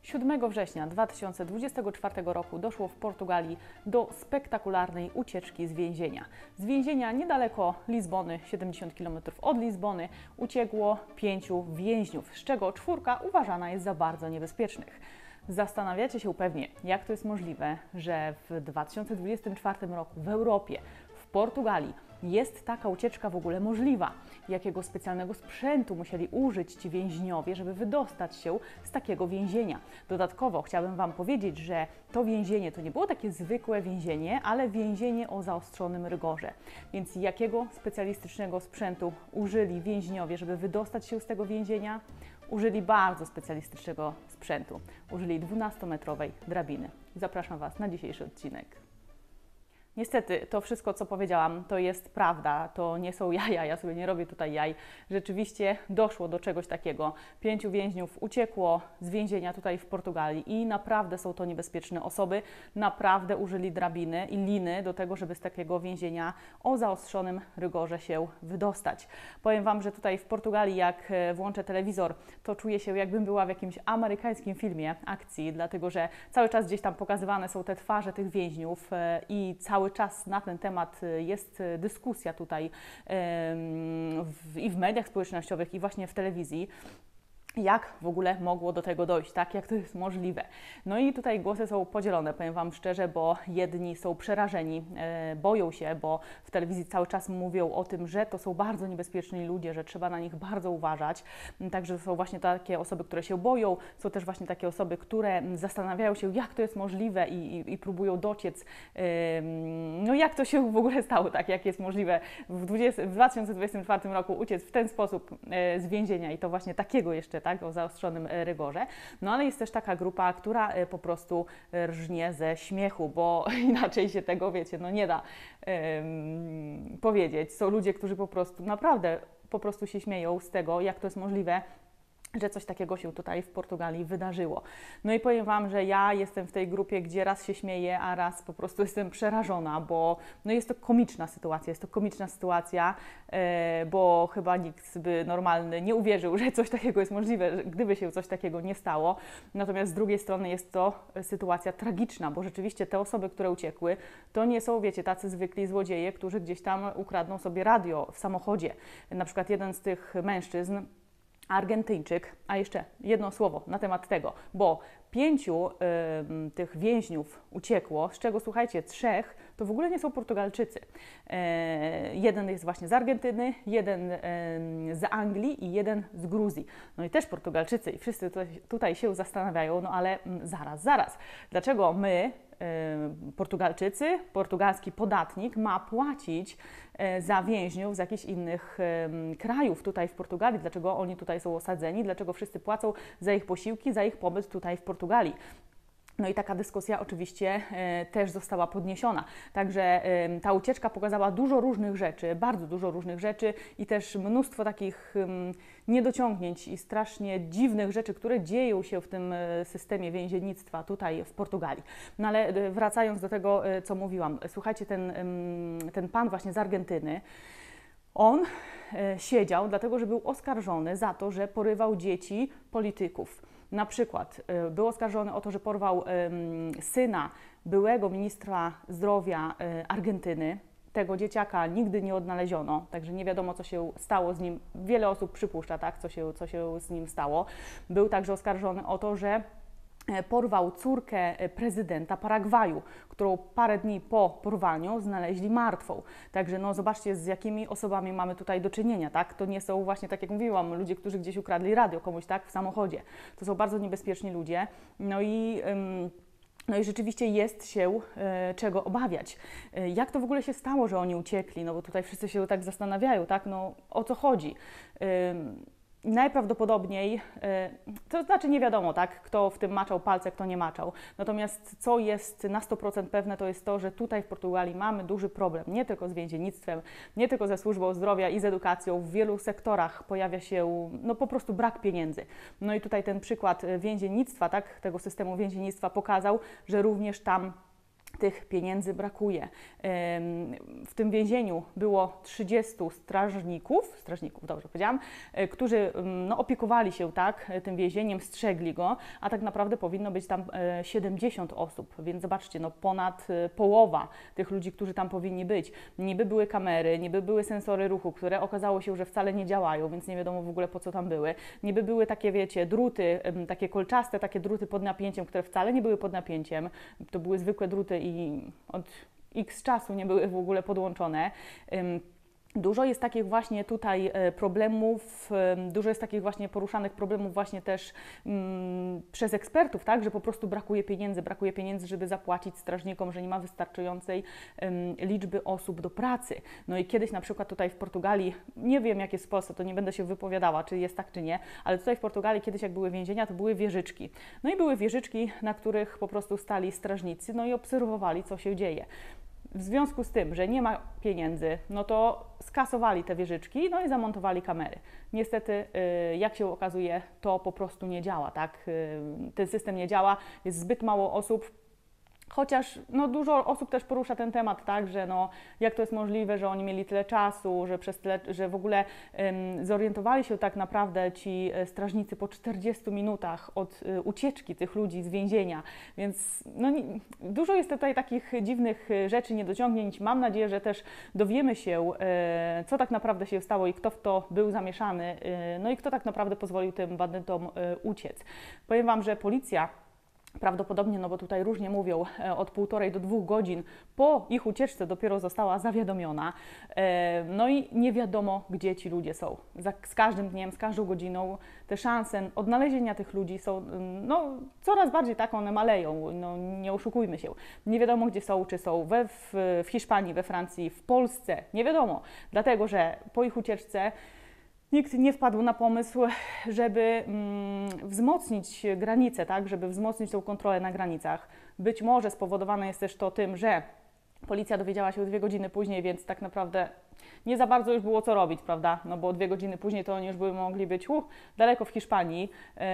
7 września 2024 roku doszło w Portugalii do spektakularnej ucieczki z więzienia. Z więzienia niedaleko Lizbony, 70 km od Lizbony, uciekło 5 więźniów, z czego 4 uważana jest za bardzo niebezpiecznych. Zastanawiacie się pewnie, jak to jest możliwe, że w 2024 roku w Europie, w Portugalii jest taka ucieczka w ogóle możliwa. Jakiego specjalnego sprzętu musieli użyć ci więźniowie, żeby wydostać się z takiego więzienia. Dodatkowo chciałabym Wam powiedzieć, że to więzienie to nie było takie zwykłe więzienie, ale więzienie o zaostrzonym rygorze. Więc jakiego specjalistycznego sprzętu użyli więźniowie, żeby wydostać się z tego więzienia? Użyli bardzo specjalistycznego sprzętu. Użyli 12-metrowej drabiny. Zapraszam Was na dzisiejszy odcinek. Niestety, to wszystko, co powiedziałam, to jest prawda, to nie są jaja, ja sobie nie robię tutaj jaj. Rzeczywiście doszło do czegoś takiego. 5 więźniów uciekło z więzienia tutaj w Portugalii i naprawdę są to niebezpieczne osoby. Naprawdę użyli drabiny i liny do tego, żeby z takiego więzienia o zaostrzonym rygorze się wydostać. Powiem Wam, że tutaj w Portugalii, jak włączę telewizor, to czuję się, jakbym była w jakimś amerykańskim filmie akcji, dlatego że cały czas gdzieś tam pokazywane są te twarze tych więźniów i cały czas na ten temat jest dyskusja tutaj i w mediach społecznościowych, i właśnie w telewizji. Jak w ogóle mogło do tego dojść, tak? Jak to jest możliwe? No i tutaj głosy są podzielone, powiem Wam szczerze, bo jedni są przerażeni, boją się, bo w telewizji cały czas mówią o tym, że to są bardzo niebezpieczni ludzie, że trzeba na nich bardzo uważać. Także to są właśnie takie osoby, które się boją, są też właśnie takie osoby, które zastanawiają się, jak to jest możliwe i próbują dociec, no jak to się w ogóle stało, tak? Jak jest możliwe w 2024 roku uciec w ten sposób z więzienia i to właśnie takiego jeszcze, tak, o zaostrzonym rygorze. No ale jest też taka grupa, która po prostu rżnie ze śmiechu, bo inaczej się tego, wiecie, no nie da powiedzieć. Są ludzie, którzy po prostu naprawdę po prostu się śmieją z tego, jak to jest możliwe, że coś takiego się tutaj w Portugalii wydarzyło. No i powiem Wam, że ja jestem w tej grupie, gdzie raz się śmieję, a raz po prostu jestem przerażona, bo no jest to komiczna sytuacja, bo chyba nikt by normalny nie uwierzył, że coś takiego jest możliwe, gdyby się coś takiego nie stało. Natomiast z drugiej strony jest to sytuacja tragiczna, bo rzeczywiście te osoby, które uciekły, to nie są, wiecie, tacy zwykli złodzieje, którzy gdzieś tam ukradną sobie radio w samochodzie. Na przykład jeden z tych mężczyzn, Argentyńczyk, a jeszcze jedno słowo na temat tego, bo 5 tych więźniów uciekło, z czego, słuchajcie, 3 to w ogóle nie są Portugalczycy. Jeden jest właśnie z Argentyny, jeden z Anglii i jeden z Gruzji. No i też Portugalczycy i wszyscy tutaj się zastanawiają, no ale zaraz. Dlaczego my, Portugalczycy, portugalski podatnik ma płacić za więźniów z jakichś innych krajów tutaj w Portugalii? Dlaczego oni tutaj są osadzeni? Dlaczego wszyscy płacą za ich posiłki, za ich pobyt tutaj w Portugalii? No i taka dyskusja oczywiście też została podniesiona. Także ta ucieczka pokazała dużo różnych rzeczy, bardzo dużo różnych rzeczy i też mnóstwo takich niedociągnięć i strasznie dziwnych rzeczy, które dzieją się w tym systemie więziennictwa tutaj w Portugalii. No ale wracając do tego, co mówiłam, słuchajcie, ten pan właśnie z Argentyny, on siedział dlatego, że był oskarżony za to, że porywał dzieci polityków. Na przykład był oskarżony o to, że porwał syna byłego ministra zdrowia Argentyny. Tego dzieciaka nigdy nie odnaleziono, także nie wiadomo, co się stało z nim. Wiele osób przypuszcza, tak, co się z nim stało. Był także oskarżony o to, że porwał córkę prezydenta Paragwaju, którą parę dni po porwaniu znaleźli martwą. Także no zobaczcie, z jakimi osobami mamy tutaj do czynienia, tak? To nie są właśnie, tak jak mówiłam, ludzie, którzy gdzieś ukradli radio komuś, tak, w samochodzie. To są bardzo niebezpieczni ludzie. No i rzeczywiście jest się czego obawiać. Jak to w ogóle się stało, że oni uciekli? No bo tutaj wszyscy się tak zastanawiają, tak? No o co chodzi? Najprawdopodobniej, to znaczy nie wiadomo, tak, kto w tym maczał palce, kto nie maczał. Natomiast co jest na 100% pewne, to jest to, że tutaj w Portugalii mamy duży problem, nie tylko z więziennictwem, nie tylko ze służbą zdrowia i z edukacją. W wielu sektorach pojawia się no po prostu brak pieniędzy. No i tutaj ten przykład więziennictwa, tak, tego systemu więziennictwa pokazał, że również tam tych pieniędzy brakuje. W tym więzieniu było 30 strażników, dobrze powiedziałam, którzy no, opiekowali się tak tym więzieniem, strzegli go, a tak naprawdę powinno być tam 70 osób, więc zobaczcie, no, ponad połowa tych ludzi, którzy tam powinni być. Niby były kamery, niby były sensory ruchu, które okazało się, że wcale nie działają, więc nie wiadomo w ogóle po co tam były. Niby były takie, wiecie, druty, takie kolczaste, takie druty pod napięciem, które wcale nie były pod napięciem, to były zwykłe druty i od X czasu nie były w ogóle podłączone. Dużo jest takich właśnie tutaj problemów, dużo jest takich właśnie poruszanych problemów właśnie też przez ekspertów, tak, że po prostu brakuje pieniędzy, żeby zapłacić strażnikom, że nie ma wystarczającej liczby osób do pracy. No i kiedyś na przykład tutaj w Portugalii, nie wiem jak jest w Polsce, to nie będę się wypowiadała, czy jest tak, czy nie, ale tutaj w Portugalii kiedyś jak były więzienia, to były wieżyczki. No i były wieżyczki, na których po prostu stali strażnicy, no i obserwowali, co się dzieje. W związku z tym, że nie ma pieniędzy, no to skasowali te wieżyczki, no i zamontowali kamery. Niestety, jak się okazuje, to po prostu nie działa, tak? Ten system nie działa, jest zbyt mało osób. Chociaż no, dużo osób też porusza ten temat, tak, że no, jak to jest możliwe, że oni mieli tyle czasu, że w ogóle zorientowali się tak naprawdę ci strażnicy po 40 minutach od ucieczki tych ludzi z więzienia. Więc no, dużo jest tutaj takich dziwnych rzeczy, niedociągnięć. Mam nadzieję, że też dowiemy się, co tak naprawdę się stało i kto w to był zamieszany, no i kto tak naprawdę pozwolił tym bandytom uciec. Powiem Wam, że policja prawdopodobnie, no bo tutaj różnie mówią, od 1,5 do 2 godzin po ich ucieczce dopiero została zawiadomiona. No i nie wiadomo, gdzie ci ludzie są. Z każdym dniem, z każdą godziną te szanse odnalezienia tych ludzi są no, coraz bardziej tak, one maleją, no, nie oszukujmy się. Nie wiadomo, gdzie są, czy są w Hiszpanii, we Francji, w Polsce, nie wiadomo. Dlatego, że po ich ucieczce nikt nie wpadł na pomysł, żeby wzmocnić granice, tak, żeby wzmocnić tą kontrolę na granicach. Być może spowodowane jest też to tym, że policja dowiedziała się 2 godziny później, więc tak naprawdę nie za bardzo już było co robić, prawda? No bo 2 godziny później to oni już mogli być daleko w Hiszpanii,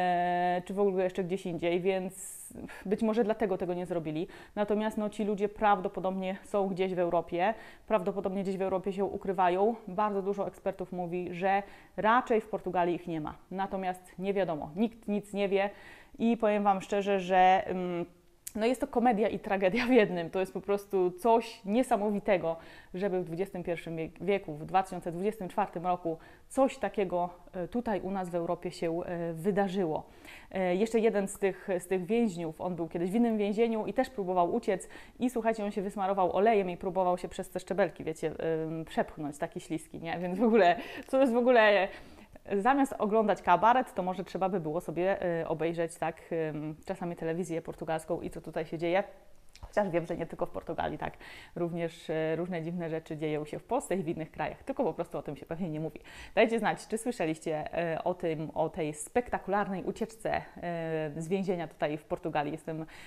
czy w ogóle jeszcze gdzieś indziej, więc być może dlatego tego nie zrobili. Natomiast no, ci ludzie prawdopodobnie są gdzieś w Europie, prawdopodobnie gdzieś w Europie się ukrywają. Bardzo dużo ekspertów mówi, że raczej w Portugalii ich nie ma. Natomiast nie wiadomo, nikt nic nie wie i powiem Wam szczerze, że no jest to komedia i tragedia w jednym. To jest po prostu coś niesamowitego, żeby w XXI wieku, w 2024 roku coś takiego tutaj u nas w Europie się wydarzyło. Jeszcze jeden z tych więźniów, on był kiedyś w innym więzieniu i też próbował uciec i słuchajcie, on się wysmarował olejem i próbował się przez te szczebelki, wiecie, przepchnąć, taki śliski, nie? Więc w ogóle, co jest w ogóle... Zamiast oglądać kabaret, to może trzeba by było sobie obejrzeć tak czasami telewizję portugalską i co tutaj się dzieje. Chociaż wiem, że nie tylko w Portugalii, tak, również różne dziwne rzeczy dzieją się w Polsce i w innych krajach, tylko po prostu o tym się pewnie nie mówi. Dajcie znać, czy słyszeliście o tej spektakularnej ucieczce z więzienia tutaj w Portugalii.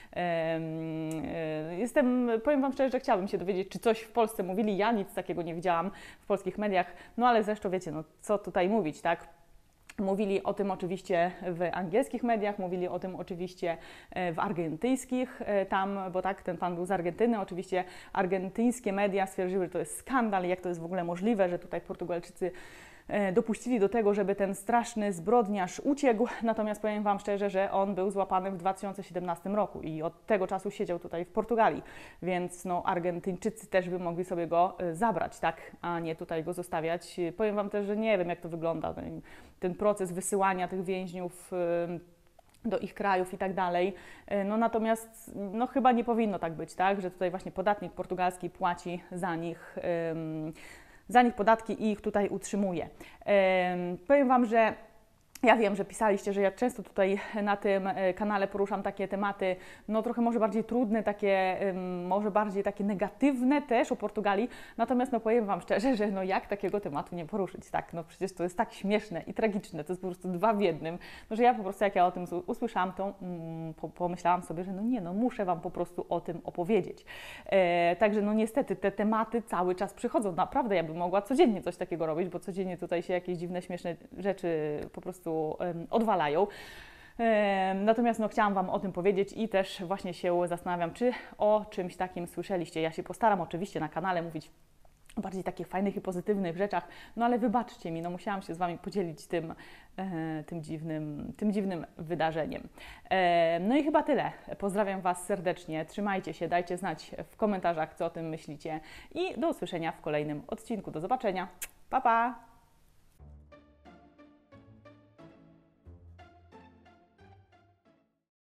Powiem Wam szczerze, że chciałabym się dowiedzieć, czy coś w Polsce mówili. Ja nic takiego nie widziałam w polskich mediach, no ale zresztą wiecie, no co tutaj mówić, tak? Mówili o tym oczywiście w angielskich mediach, mówili o tym oczywiście w argentyńskich, tam, bo tak, ten pan był z Argentyny, oczywiście argentyńskie media stwierdziły, że to jest skandal, jak to jest w ogóle możliwe, że tutaj Portugalczycy dopuścili do tego, żeby ten straszny zbrodniarz uciekł, natomiast powiem Wam szczerze, że on był złapany w 2017 roku i od tego czasu siedział tutaj w Portugalii, więc no, Argentyńczycy też by mogli sobie go zabrać, tak, a nie tutaj go zostawiać. Powiem Wam też, że nie wiem, jak to wygląda, ten proces wysyłania tych więźniów do ich krajów i tak dalej. No natomiast no, chyba nie powinno tak być, tak, że tutaj właśnie podatnik portugalski płaci za nich podatki i ich tutaj utrzymuje. Powiem Wam, że ja wiem, że pisaliście, że ja często tutaj na tym kanale poruszam takie tematy, no trochę może bardziej trudne, może bardziej takie negatywne też o Portugalii, natomiast no powiem Wam szczerze, że no jak takiego tematu nie poruszyć, tak, no przecież to jest tak śmieszne i tragiczne, to jest po prostu 2 w 1, no że ja po prostu jak ja o tym usłyszałam, to pomyślałam sobie, że no nie, no muszę Wam po prostu o tym opowiedzieć. Także no niestety te tematy cały czas przychodzą, naprawdę ja bym mogła codziennie coś takiego robić, bo codziennie tutaj się jakieś dziwne, śmieszne rzeczy po prostu odwalają. Natomiast no, chciałam Wam o tym powiedzieć i też właśnie się zastanawiam, czy o czymś takim słyszeliście. Ja się postaram oczywiście na kanale mówić o bardziej takich fajnych i pozytywnych rzeczach, no ale wybaczcie mi, no musiałam się z Wami podzielić tym dziwnym wydarzeniem. No i chyba tyle. Pozdrawiam Was serdecznie, trzymajcie się, dajcie znać w komentarzach, co o tym myślicie i do usłyszenia w kolejnym odcinku. Do zobaczenia. Pa, pa!